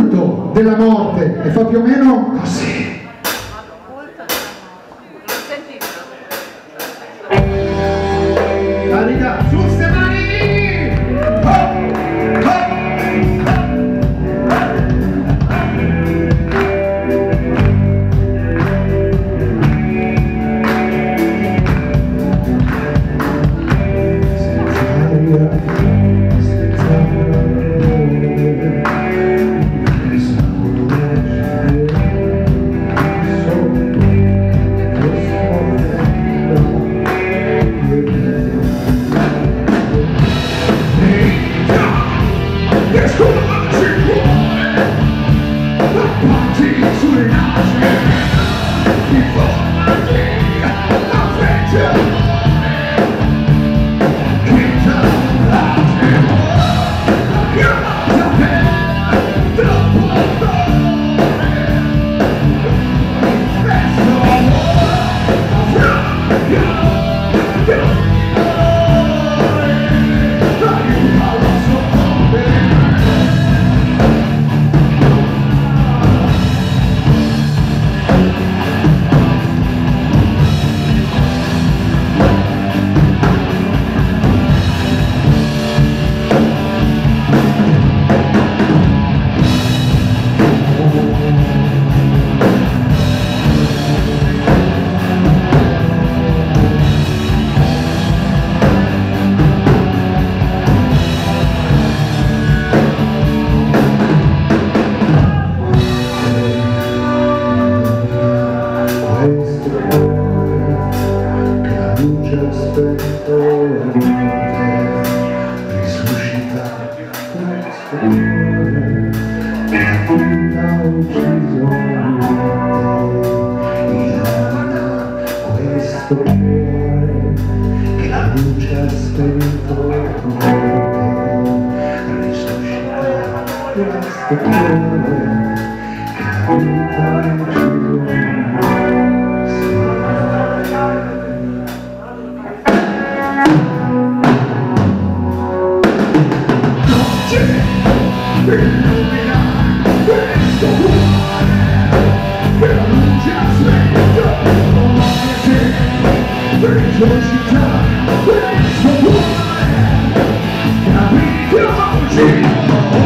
culto della morte e fa più o meno così. Carica, su ste mani!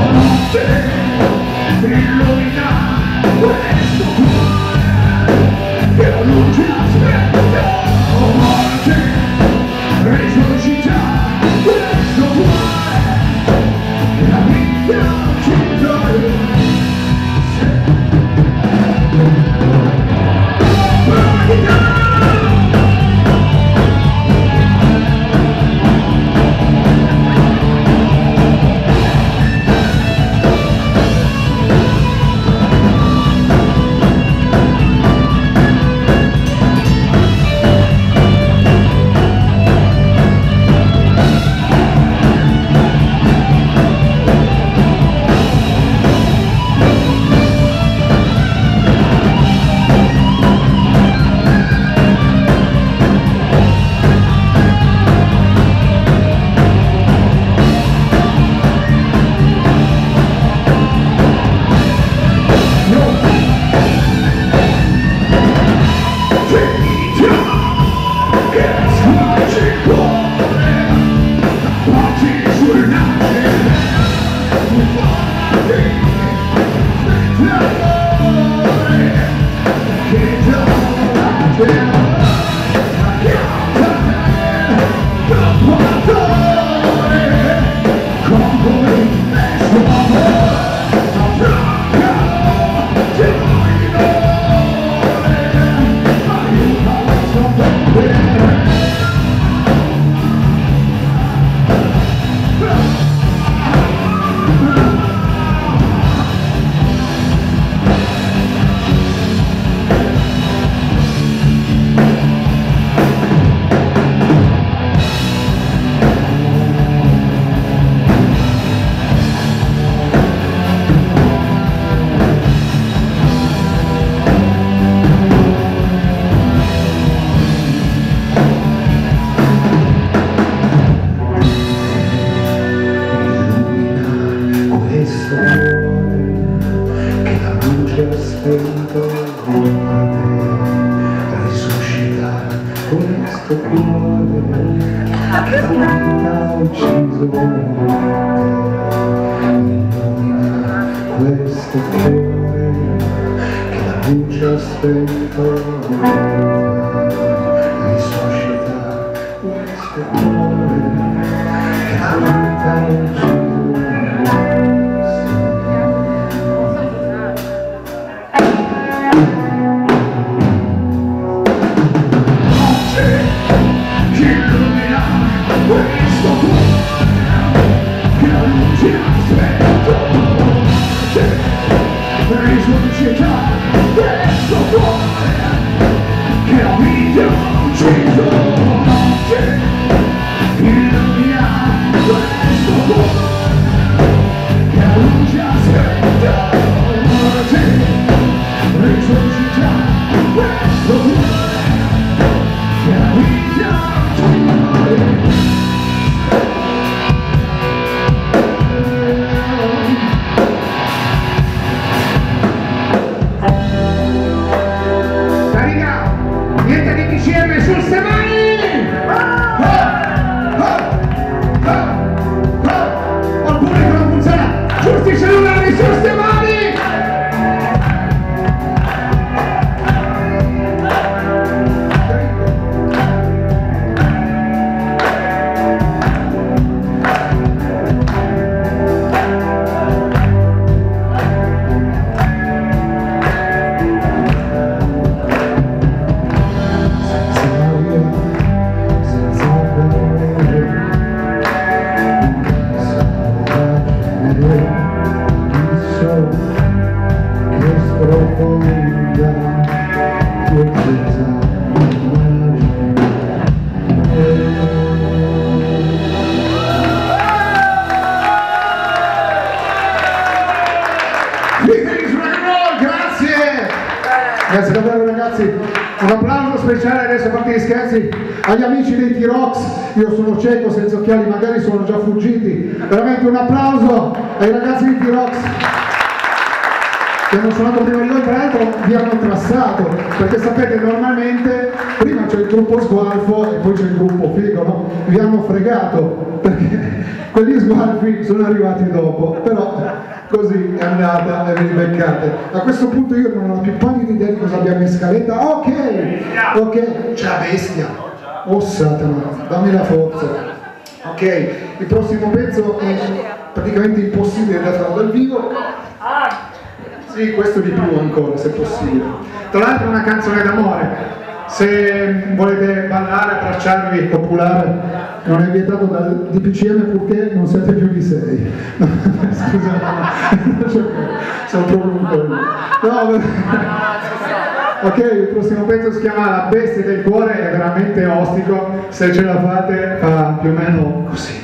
Illumina questo cuore. che la luce ha spento risuscita questo cuore che la vita non ci risuscita questo cuore che la vita non ci conosce, illumina questo cuore che la luce aspetta morte, risuscita questo cuore che la vita non ci conosce. Niente di DCM sul semani! Al pubblico non funziona! Giusti i cellulari sul semani! Grazie davvero ragazzi, un applauso speciale adesso a parte gli scherzi agli amici dei T-Rocks. Io sono cieco, senza occhiali, magari sono già fuggiti. Veramente un applauso ai ragazzi di T-Rocks che hanno suonato prima di noi, tra l'altro vi hanno trassato, perché sapete normalmente prima c'è il gruppo sgualfo e poi c'è il gruppo figo, no? Vi hanno fregato, perché quelli sgualfi sono arrivati dopo, però così è andata e ve li beccate. A questo punto io non ho più pallida idea di cosa abbiamo in scaletta. Ok, c'è la bestia. Oh Satana, dammi la forza. Ok, il prossimo pezzo è praticamente impossibile da fare dal vivo. Sì, questo di più ancora, se possibile. Tra l'altro è una canzone d'amore. Se volete ballare, abbracciarvi, copulare, non è vietato dal DPCM purché non siate più di 6. No, scusate, sono proprio un collo. No, ok, il prossimo pezzo si chiama La bestia del cuore, è veramente ostico, se ce la fate fa più o meno così.